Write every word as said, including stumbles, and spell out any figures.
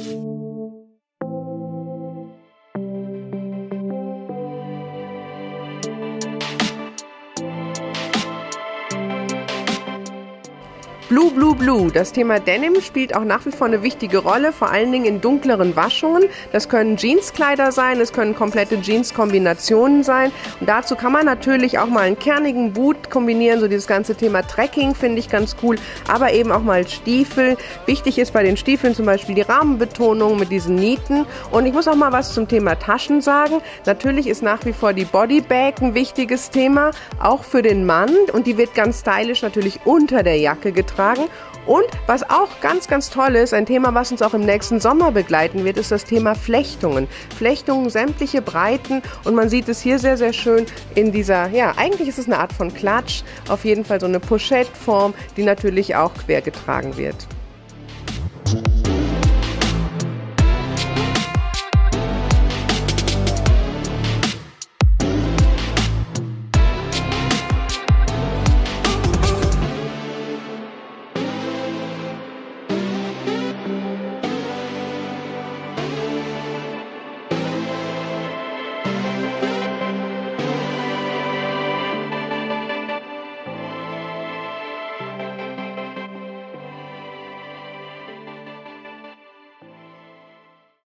Blue, Blue, Blue. Das Thema Denim spielt auch nach wie vor eine wichtige Rolle, vor allen Dingen in dunkleren Waschungen. Das können Jeanskleider sein, es können komplette Jeans-Kombinationen sein. Und dazu kann man natürlich auch mal einen kernigen Boot kombinieren, so dieses ganze Thema Trekking finde ich ganz cool, aber eben auch mal Stiefel. Wichtig ist bei den Stiefeln zum Beispiel die Rahmenbetonung mit diesen Nieten. Und ich muss auch mal was zum Thema Taschen sagen. Natürlich ist nach wie vor die Bodybag ein wichtiges Thema, auch für den Mann. Und die wird ganz stylisch natürlich unter der Jacke getragen. Und was auch ganz, ganz toll ist, ein Thema, was uns auch im nächsten Sommer begleiten wird, ist das Thema Flechtungen. Flechtungen, sämtliche Breiten, und man sieht es hier sehr, sehr schön in dieser, ja, eigentlich ist es eine Art von Klatsch, auf jeden Fall so eine Pochette-Form, die natürlich auch quer getragen wird.